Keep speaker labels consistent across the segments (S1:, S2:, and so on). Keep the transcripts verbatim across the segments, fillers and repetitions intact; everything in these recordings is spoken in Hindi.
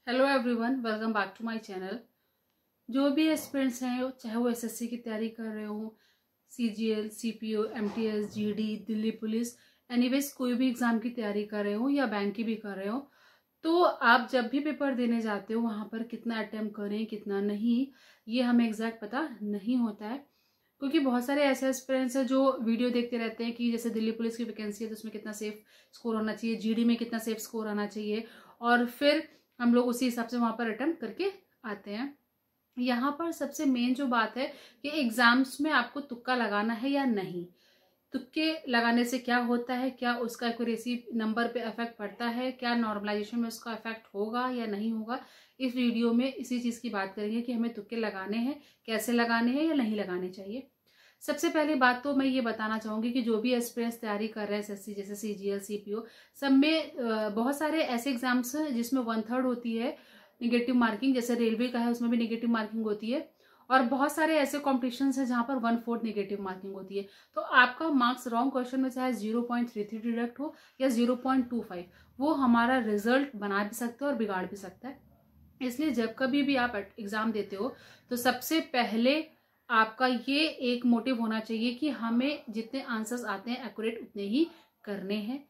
S1: Hello everyone, welcome back to my channel. जो भी एस्पिरेंट्स हैं, चाहे वो एसएससी की तैयारी कर रहे हो, CGL, CPO, MTS, GD, Delhi police, anyways कोई भी एग्जाम की तैयारी कर रहे हो या बैंक की भी कर रहे हो, तो आप जब भी पेपर देने जाते हो वहां पर कितना अटेम्प्ट करें कितना नहीं, ये हमें एग्जैक्ट पता नहीं होता है। क्योंकि बहुत सारे ऐसे एस्पिरेंट्स हैं जो वीडियो देखते रहते हैं कि जैसे दिल्ली पुलिस की वैकेंसी है तो उसमें कितना सेफ स्कोर होना चाहिए, जीडी में कितना सेफ स्कोर आना चाहिए, और फिर हम लोग उसी हिसाब से वहां पर अटेम्प्ट करके आते हैं। यहाँ पर सबसे मेन जो बात है कि एग्जाम्स में आपको तुक्का लगाना है या नहीं। तुक्के लगाने से क्या होता है, क्या उसका एक्यूरेसी नंबर पे इफेक्ट पड़ता है, क्या नॉर्मलाइजेशन में उसका इफेक्ट होगा या नहीं होगा, इस वीडियो में इसी चीज की बात करेंगे कि हमें तुक्के लगाने हैं, कैसे लगाने हैं या नहीं लगाने चाहिए। सबसे पहली बात तो मैं ये बताना चाहूंगी कि जो भी एस्पिरेंट्स तैयारी कर रहे हैं एसएससी जैसे सीजीएल, सीपीओ, सब में बहुत सारे ऐसे एग्जाम्स हैं जिसमें वन थर्ड होती है निगेटिव मार्किंग, जैसे रेलवे का है उसमें भी निगेटिव मार्किंग होती है, और बहुत सारे ऐसे कॉम्पिटिशन्स हैं जहां पर वन फोर्थ निगेटिव मार्किंग होती है। तो आपका मार्क्स रॉन्ग क्वेश्चन में चाहे zero point three three deduct हो या जीरो पॉइंट टू फाइव, वो हमारा रिजल्ट बना भी सकता है और बिगाड़ भी सकता है। इसलिए जब कभी भी आप एग्जाम देते हो तो सबसे पहले आपका ये एक मोटिव होना चाहिए कि हमें जितने आंसर्स आते हैं एक्यूरेट उतने ही करने हैं।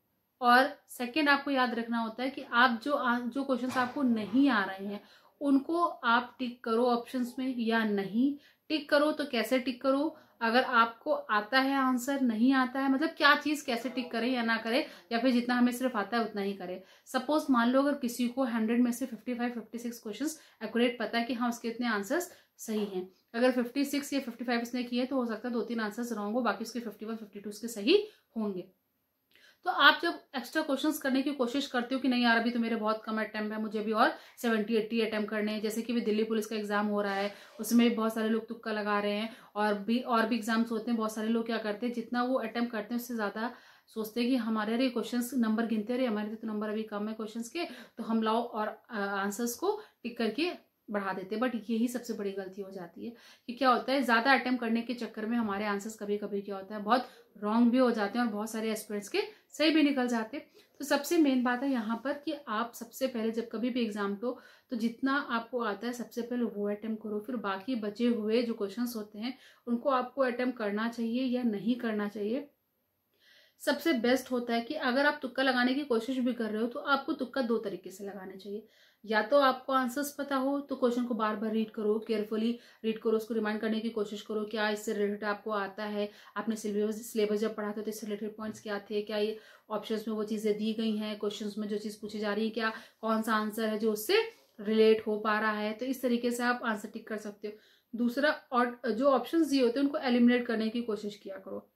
S1: और सेकंड आपको याद रखना होता है कि आप जो जो क्वेश्चंस आपको नहीं आ रहे हैं उनको आप टिक करो ऑप्शंस में या नहीं। टिक करो तो कैसे टिक करो, अगर आपको आता है आंसर, नहीं आता है मतलब क्या चीज कैसे टिक करें या ना करें, या फिर जितना हमें सिर्फ आता है उतना ही करें। सपोज मान लो अगर किसी को हंड्रेड में से fifty five fifty six questions accurate पता है कि हाँ उसके इतने आंसर्स सही हैं, अगर फिफ्टी सिक्स या फिफ्टी फाइव इसने किए तो हो सकता है दो तीन आंसर्स रॉन्ग हो, बाकी उसके फिफ्टी वन फिफ्टी टू उसके सही होंगे। तो आप जब एक्स्ट्रा क्वेश्चंस करने की कोशिश करते हो कि नहीं यार अभी तो मेरे बहुत कम अटेम्प्ट है, मुझे भी और सेवेंटी एट्टी अटेम्प्ट करने हैं, जैसे कि भी दिल्ली पुलिस का एग्जाम हो रहा है उसमें भी बहुत सारे लोग तुक्का लगा रहे हैं, और भी और भी एग्जाम्स होते हैं, बहुत सारे लोग क्या करते हैं जितना वो अटेम्प्ट करते हैं उससे ज्यादा सोचते हैं कि हमारे अरे क्वेश्चंस नंबर गिनते रहे, हमारे तो नंबर अभी कम है क्वेश्चंस के, तो हम लाओ और आंसर्स को टिक करके बढ़ा देते हैं। बट यही सबसे बड़ी गलती हो जाती है कि क्या होता है ज्यादा अटेम्प्ट करने के चक्कर में हमारे आंसर्स कभी कभी क्या होता है बहुत रॉन्ग भी हो जाते हैं और बहुत सारे एस्पिरेंट्स के सही भी निकल जाते। तो सबसे मेन बात है यहाँ पर कि आप सबसे पहले जब कभी भी एग्जाम दो तो जितना आपको आता है सबसे पहले वो अटेम्प्ट करो, फिर बाकी बचे हुए जो क्वेश्चंस होते हैं उनको आपको अटेम्प्ट करना चाहिए या नहीं करना चाहिए। सबसे बेस्ट होता है कि अगर आप तुक्का लगाने की कोशिश भी कर रहे हो तो आपको तुक्का दो तरीके से लगाना चाहिए। या तो आपको आंसर्स पता हो तो क्वेश्चन को बार बार रीड करो, केयरफुली रीड करो, उसको रिमाइंड करने की कोशिश करो क्या इससे रिलेटेड आपको आता है, आपने सिलेबस सिलेबस जब पढ़ा था तो इससे रिलेटेड पॉइंट्स क्या थे, क्या ये ऑप्शंस में वो चीजें दी गई हैं, क्वेश्चंस में जो चीज पूछी जा रही है क्या कौन सा आंसर है जो उससे रिलेट हो पा रहा है। तो इस तरीके से आप आंसर टिक कर सकते हो। दूसरा, और जो ऑप्शन दिए होते हैं उनको एलिमिनेट करने की कोशिश किया करो।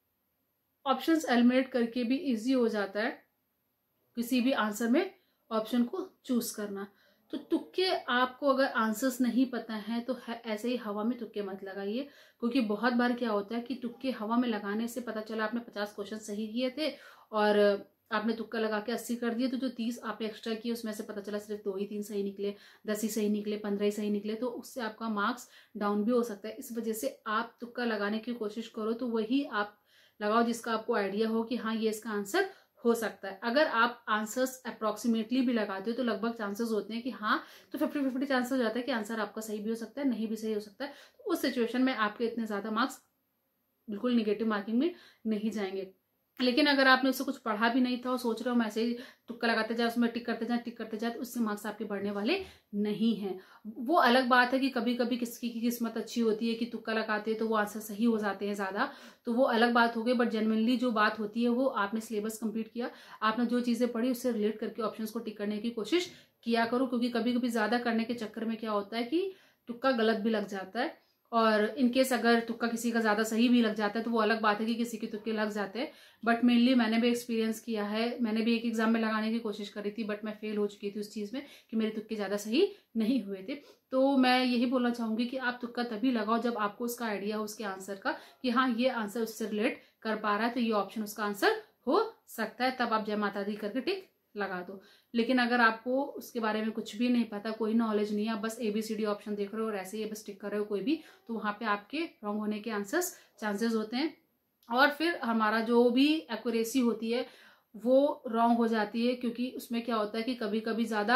S1: ऑप्शंस एलिमिनेट करके भी इजी हो जाता है किसी भी आंसर में ऑप्शन को चूज करना। तो तुक्के आपको अगर आंसर्स नहीं पता है तो है, ऐसे ही हवा में तुक्के मत लगाइए, क्योंकि बहुत बार क्या होता है कि तुक्के हवा में लगाने से पता चला आपने पचास क्वेश्चन सही किए थे और आपने तुक्का लगा के अस्सी कर दिए, तो जो तीस आपने एक्स्ट्रा किए उसमें से पता चला सिर्फ दो ही तीन सही निकले, दस ही सही निकले, पंद्रह ही सही निकले, तो उससे आपका मार्क्स डाउन भी हो सकता है। इस वजह से आप तुक्का लगाने की कोशिश करो तो वही आप लगाओ जिसका आपको आइडिया हो कि हाँ ये इसका आंसर हो सकता है। अगर आप आंसर्स अप्रोक्सीमेटली भी लगाते हो तो लगभग चांसेस होते हैं कि हाँ, तो फिफ्टी फिफ्टी चांसेस हो जाता है कि आंसर आपका सही भी हो सकता है, नहीं भी सही हो सकता है। तो उस सिचुएशन में आपके इतने ज्यादा मार्क्स बिल्कुल निगेटिव मार्किंग में नहीं जाएंगे। लेकिन अगर आपने उससे कुछ पढ़ा भी नहीं था और सोच रहे हो मैं ऐसे ही तुक्का लगाते जाए, उसमें टिक करते जाए टिक करते जाए, तो उससे मार्क्स आपके बढ़ने वाले नहीं हैं। वो अलग बात है कि कभी कभी किसी की किस्मत अच्छी होती है कि तुक्का लगाते हैं तो वो आंसर सही हो जाते हैं ज्यादा, तो वो अलग बात हो गई। बट जेन्युइनली जो बात होती है वो आपने सिलेबस कंप्लीट किया, आपने जो चीजें पढ़ी उससे रिलेट करके ऑप्शंस को टिक करने की कोशिश किया करो, क्योंकि कभी कभी ज्यादा करने के चक्कर में क्या होता है कि तुक्का गलत भी लग जाता है। और इनकेस अगर तुक्का किसी का ज्यादा सही भी लग जाता है तो वो अलग बात है कि किसी के तुक्के लग जाते हैं। बट मेनली मैंने भी एक्सपीरियंस किया है, मैंने भी एक एग्जाम में लगाने की कोशिश करी थी बट मैं फेल हो चुकी थी उस चीज में कि मेरे तुक्के ज्यादा सही नहीं हुए थे। तो मैं यही बोलना चाहूंगी कि आप तुक्का तभी लगाओ जब आपको उसका आइडिया हो उसके आंसर का कि हाँ ये आंसर उससे रिलेट कर पा रहा है, तो ये ऑप्शन उसका आंसर हो सकता है, तब आप जय माता दी करके टिक लगा दो। लेकिन अगर आपको उसके बारे में कुछ भी नहीं पता, कोई नॉलेज नहीं है, आप बस एबीसीडी ऑप्शन देख रहे हो और ऐसे ही बस टिक कर रहे हो कोई भी, तो वहां पे आपके रॉन्ग होने के आंसर्स चांसेस होते हैं। और फिर हमारा जो भी एक्यूरेसी होती है वो रॉन्ग हो जाती है, क्योंकि उसमें क्या होता है कि कभी कभी ज्यादा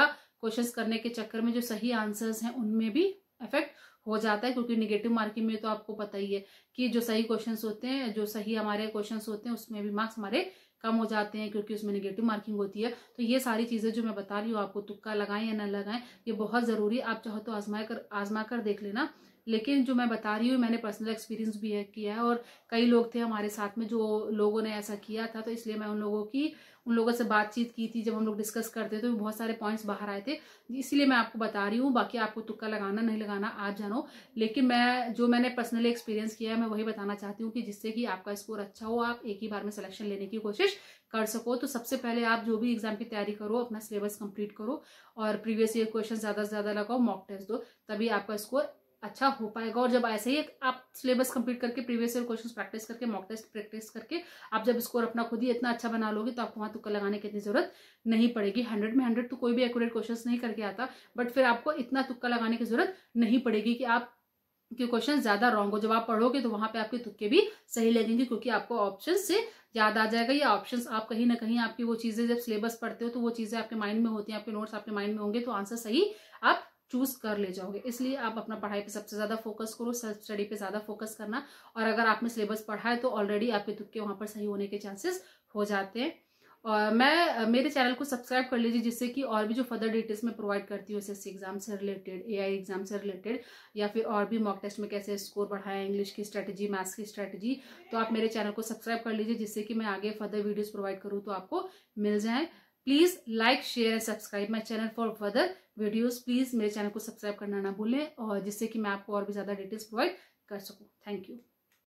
S1: क्वेश्चंस करने के चक्कर में जो सही आंसर्स हैं उनमें भी इफेक्ट हो जाता है, क्योंकि निगेटिव मार्किंग में तो आपको पता ही है कि जो सही क्वेश्चंस होते हैं, जो सही हमारे क्वेश्चंस होते हैं उसमें भी मार्क्स हमारे कम हो जाते हैं, क्योंकि उसमें नेगेटिव मार्किंग होती है। तो ये सारी चीजें जो मैं बता रही हूँ आपको, तुक्का लगाएं या न लगाएं, ये बहुत जरूरी, आप चाहो तो आजमा कर आजमा कर देख लेना। लेकिन जो मैं बता रही हूँ मैंने पर्सनल एक्सपीरियंस भी है किया है, और कई लोग थे हमारे साथ में जो लोगों ने ऐसा किया था, तो इसलिए मैं उन लोगों की उन लोगों से बातचीत की थी। जब हम लोग डिस्कस करते तो बहुत सारे पॉइंट्स बाहर आए थे, इसलिए मैं आपको बता रही हूँ। बाकी आपको तुक्का लगाना नहीं लगाना आप जानो, लेकिन मैं जो मैंने पर्सनली एक्सपीरियंस किया है मैं वही बताना चाहती हूँ कि जिससे कि आपका स्कोर अच्छा हो, आप एक ही बार में सिलेक्शन लेने की कोशिश कर सको। तो सबसे पहले आप जो भी एग्जाम की तैयारी करो, अपना सिलेबस कंप्लीट करो और प्रीवियस ईयर क्वेश्चन ज्यादा से ज्यादा लगाओ, मॉक टेस्ट दो, तभी आपका स्कोर अच्छा हो पाएगा। और जब ऐसे ही आप सिलेबस कंप्लीट करके प्रीवियस ईयर क्वेश्चंस प्रैक्टिस करके मॉक टेस्ट प्रैक्टिस करके आप जब स्कोर अपना खुद ही इतना अच्छा बना लोगे तो आपको वहां तुक्का लगाने की इतनी जरूरत नहीं पड़ेगी। हंड्रेड में हंड्रेड तो कोई भी एक्यूरेट क्वेश्चंस नहीं करके आता, बट फिर आपको इतना तुक्का लगाने की जरूरत नहीं पड़ेगी कि आप के क्वेश्चन ज्यादा रॉन्ग हो। जब आप पढ़ोगे तो वहां पे आपके तुक्के भी सही लगेंगे, क्योंकि आपको ऑप्शन से याद आ जाएगा। या ऑप्शंस आप कहीं ना कहीं आपकी वो चीजें जब सिलेबस पढ़ते हो तो वो चीजें आपके माइंड में होती हैं, आपके नोट्स आपके माइंड में होंगे, तो आंसर सही आप चूज कर ले जाओगे। इसलिए आप अपना पढ़ाई पे सबसे ज्यादा फोकस करो, सेल्फ स्टडी पे ज्यादा फोकस करना। और अगर आपने सिलेबस पढ़ा है तो ऑलरेडी आपके तुक्के वहां पर सही होने के चांसेस हो जाते हैं। और मैं मेरे चैनल को सब्सक्राइब कर लीजिए, जिससे कि और भी जो फर्दर डिटेल्स मैं प्रोवाइड करती हूँ एसएससी एग्जाम से रिलेटेड, एआई एग्जाम से रिलेटेड, या फिर और भी मॉक टेस्ट में कैसे स्कोर बढ़ाएं, इंग्लिश की स्ट्रेटजी, मैथ्स की स्ट्रेटजी, तो आप मेरे चैनल को सब्सक्राइब कर लीजिए, जिससे कि मैं आगे फर्दर वीडियोज प्रोवाइड करूँ तो आपको मिल जाए। Please like share and subscribe my channel for further videos. Please मेरे चैनल को सब्सक्राइब करना ना भूलें, और जिससे कि मैं आपको और भी ज्यादा डिटेल्स प्रोवाइड कर सकूँ। Thank you.